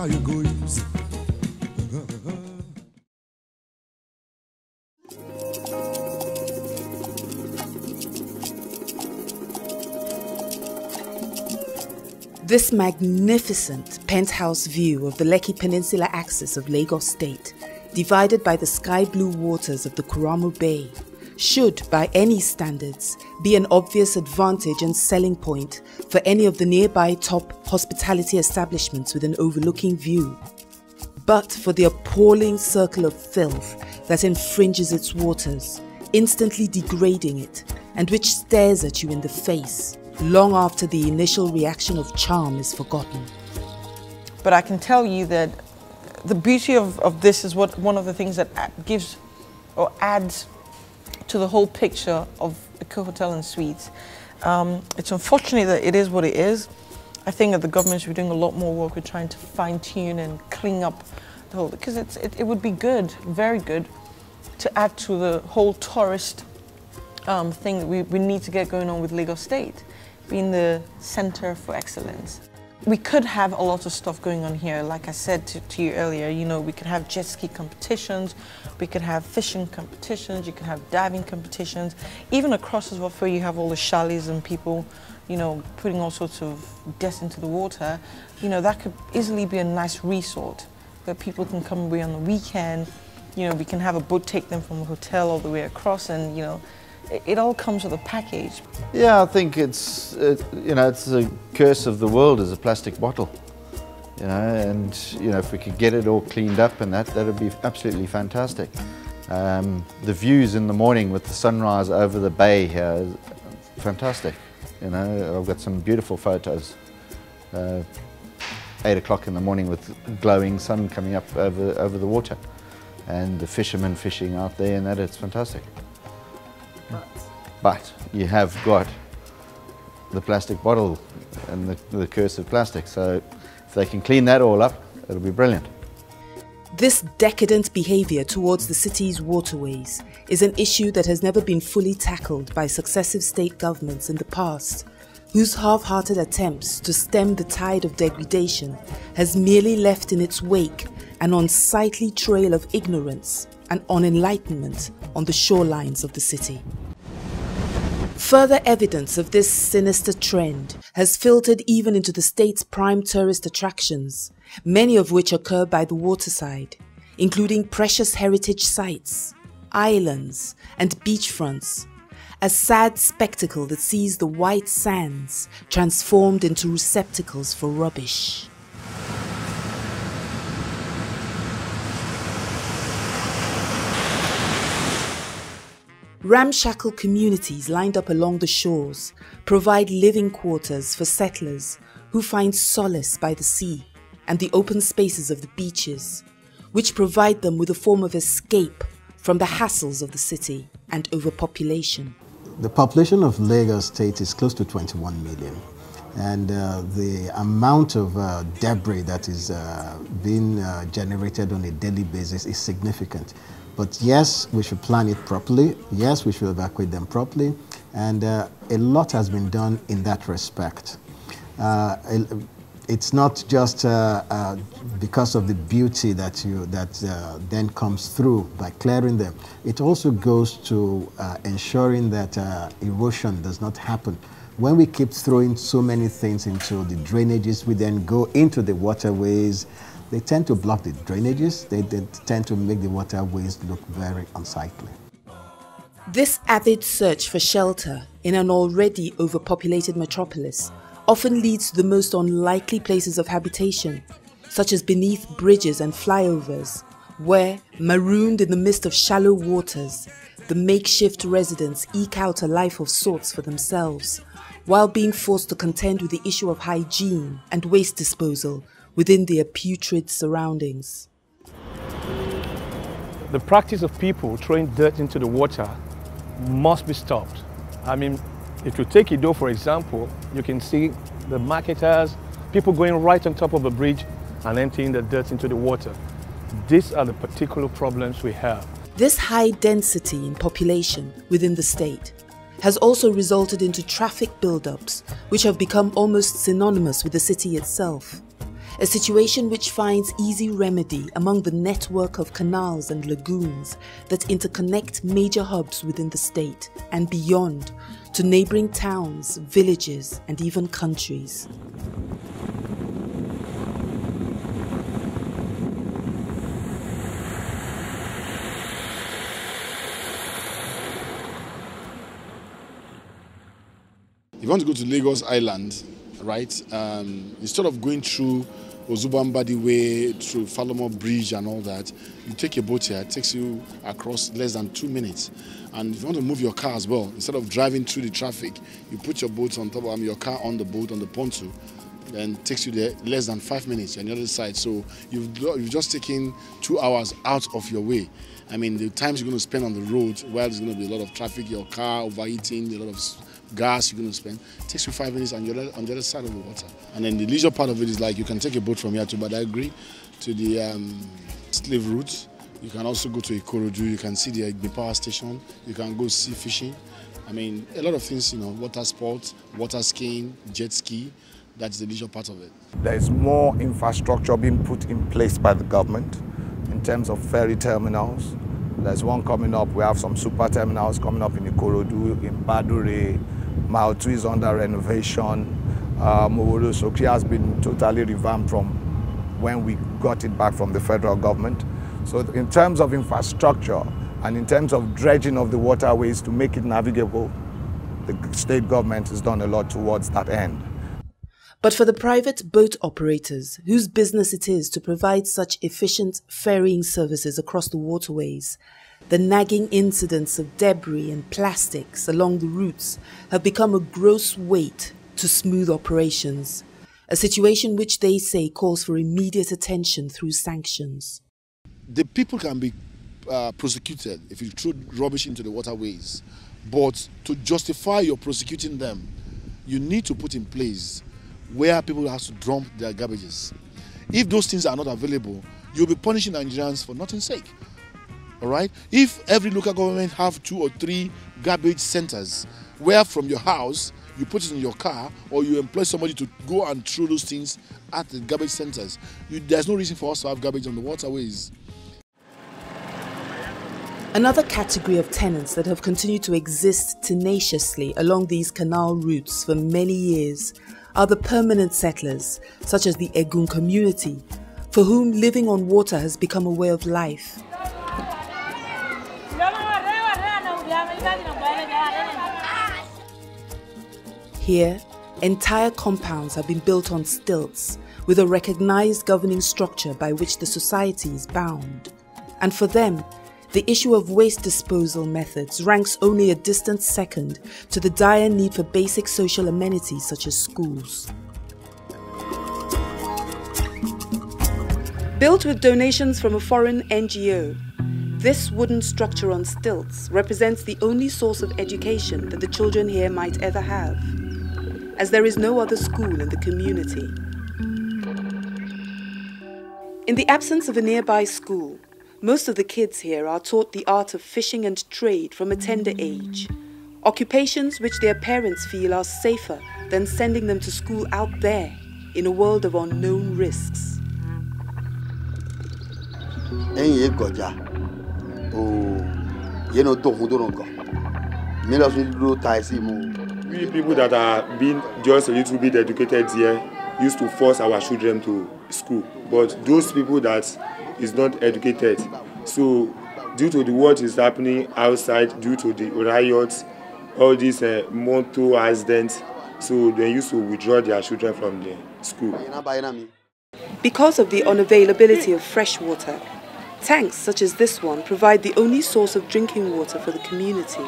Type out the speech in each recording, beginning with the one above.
how you go use. This magnificent penthouse view of the Lekki Peninsula axis of Lagos State, divided by the sky-blue waters of the Kuramu Bay, should, by any standards, be an obvious advantage and selling point for any of the nearby top hospitality establishments with an overlooking view. But for the appalling circle of filth that infringes its waters, instantly degrading it, and which stares at you in the face, long after the initial reaction of charm is forgotten. But I can tell you that the beauty of this is one of the things that gives or adds to the whole picture of Eko Hotel and Suites. It's unfortunate that it is what it is. I think that the government should be doing a lot more work with trying to fine-tune and clean up the whole, because it would be good, very good, to add to the whole tourist thing that we need to get going on with Lagos State, being the center for excellence. We could have a lot of stuff going on here. Like I said to you earlier, you know, we could have jet ski competitions, we could have fishing competitions, you could have diving competitions. Even across as well, where you have all the chalets and people, you know, putting all sorts of guests into the water, you know, that could easily be a nice resort where people can come away on the weekend. You know, we can have a boat take them from the hotel all the way across, and, you know, it all comes with a package. Yeah, I think it's, you know, it's a curse of the world is a plastic bottle. You know, and, you know, if we could get it all cleaned up and that would be absolutely fantastic. The views in the morning with the sunrise over the bay here is fantastic. You know, I've got some beautiful photos. 8 o'clock in the morning with glowing sun coming up over the water. And the fishermen fishing out there and that, it's fantastic. But you have got the plastic bottle and the curse of plastic. So if they can clean that all up, it'll be brilliant. This decadent behaviour towards the city's waterways is an issue that has never been fully tackled by successive state governments in the past, whose half-hearted attempts to stem the tide of degradation has merely left in its wake an unsightly trail of ignorance and unenlightenment on the shorelines of the city. Further evidence of this sinister trend has filtered even into the state's prime tourist attractions, many of which occur by the waterside, including precious heritage sites, islands, and beachfronts, a sad spectacle that sees the white sands transformed into receptacles for rubbish. Ramshackle communities lined up along the shores provide living quarters for settlers who find solace by the sea and the open spaces of the beaches, which provide them with a form of escape from the hassles of the city and overpopulation. The population of Lagos State is close to 21 million. And the amount of debris that is being generated on a daily basis is significant. But yes, we should plan it properly. Yes, we should evacuate them properly. And a lot has been done in that respect. It's not just because of the beauty that then comes through by clearing them. It also goes to ensuring that erosion does not happen. When we keep throwing so many things into the drainages, we then go into the waterways. They tend to block the drainages. They tend to make the waterways look very unsightly. This avid search for shelter in an already overpopulated metropolis often leads to the most unlikely places of habitation, such as beneath bridges and flyovers, where, marooned in the midst of shallow waters, the makeshift residents eke out a life of sorts for themselves, while being forced to contend with the issue of hygiene and waste disposal within their putrid surroundings. The practice of people throwing dirt into the water must be stopped. I mean, if you take Ido, for example, you can see the marketers, people going right on top of the bridge and emptying the dirt into the water. These are the particular problems we have. This high density in population within the state has also resulted into traffic buildups which have become almost synonymous with the city itself, a situation which finds easy remedy among the network of canals and lagoons that interconnect major hubs within the state and beyond to neighboring towns, villages, and even countries. If you want to go to Lagos Island, right, instead of going through Ozubambadi Way, through Falomo Bridge and all that, you take your boat here. It takes you across less than 2 minutes. And if you want to move your car as well, instead of driving through the traffic, you put your boat on top of your car on the boat, on the pontoon, then it takes you there less than 5 minutes on the other side. So you've just taken 2 hours out of your way. I mean, the times you're going to spend on the road, while there's going to be a lot of traffic, your car overheating, a lot of gas you're going to spend, it takes you 5 minutes on the other side of the water. And then the leisure part of it is like you can take a boat from here to Badagry, to the slave route. You can also go to Ikorodu, you can see the power station, you can go sea fishing. I mean, a lot of things, you know, water sports, water skiing, jet ski, that's the leisure part of it. There is more infrastructure being put in place by the government in terms of ferry terminals. There's one coming up, we have some super terminals coming up in Ikorodu, in Badure, Mile 2 is under renovation. Mowolo Sokri has been totally revamped from when we got it back from the federal government. So in terms of infrastructure and in terms of dredging of the waterways to make it navigable, the state government has done a lot towards that end. But for the private boat operators, whose business it is to provide such efficient ferrying services across the waterways, the nagging incidents of debris and plastics along the routes have become a gross weight to smooth operations, a situation which they say calls for immediate attention through sanctions. The people can be prosecuted if you throw rubbish into the waterways, but to justify your prosecuting them, you need to put in place where people have to dump their garbages. If those things are not available, you'll be punishing Nigerians for nothing's sake. All right? If every local government have 2 or 3 garbage centers, where from your house you put it in your car, or you employ somebody to go and throw those things at the garbage centers, there's no reason for us to have garbage on the waterways. Another category of tenants that have continued to exist tenaciously along these canal routes for many years are the permanent settlers, such as the Egun community, for whom living on water has become a way of life. Here, entire compounds have been built on stilts, with a recognized governing structure by which the society is bound. And for them, the issue of waste disposal methods ranks only a distant second to the dire need for basic social amenities such as schools. Built with donations from a foreign NGO, this wooden structure on stilts represents the only source of education that the children here might ever have, as there is no other school in the community. In the absence of a nearby school, most of the kids here are taught the art of fishing and trade from a tender age, occupations which their parents feel are safer than sending them to school out there in a world of unknown risks. We people that are being just a little bit educated here used to force our children to school, but those people that is not educated, so due to what is happening outside, due to the riots, all these motor accidents, so they used to withdraw their children from the school. Because of the unavailability of fresh water, tanks such as this one provide the only source of drinking water for the community.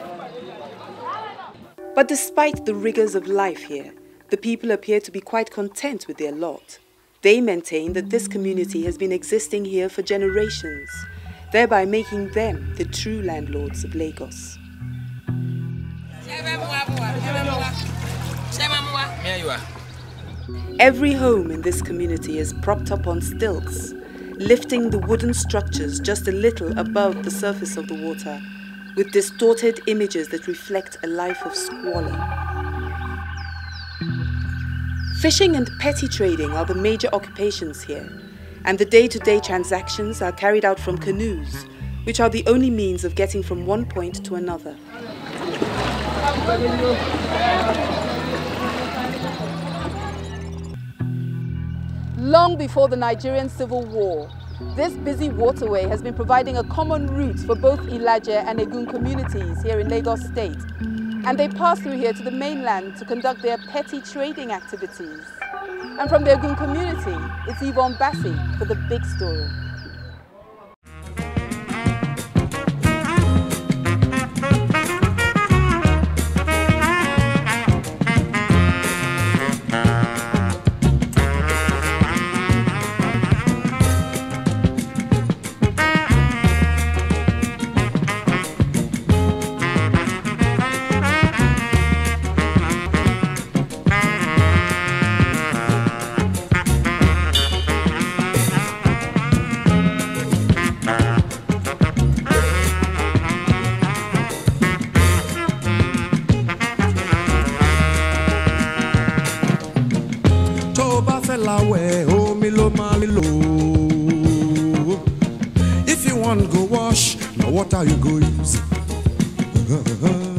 But despite the rigors of life here, the people appear to be quite content with their lot. They maintain that this community has been existing here for generations, thereby making them the true landlords of Lagos. Every home in this community is propped up on stilts, lifting the wooden structures just a little above the surface of the water, with distorted images that reflect a life of squalor. Fishing and petty trading are the major occupations here, and the day-to-day transactions are carried out from canoes, which are the only means of getting from one point to another. Long before the Nigerian Civil War, this busy waterway has been providing a common route for both Ilaje and Egun communities here in Lagos State, and they pass through here to the mainland to conduct their petty trading activities. And from the Egun community, it's Yvonne Bassi for the big story. If you want to go wash, now what are you going to use?